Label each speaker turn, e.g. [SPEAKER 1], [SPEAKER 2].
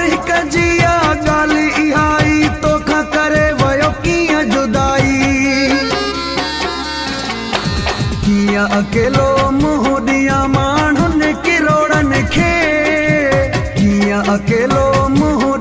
[SPEAKER 1] हिक जिया गाली इहाई तोखा करे वयो किया जुदाई किया अकेलो मुँह दिया माण्हुनि किरोड़नि खे किया अकेलो मुँह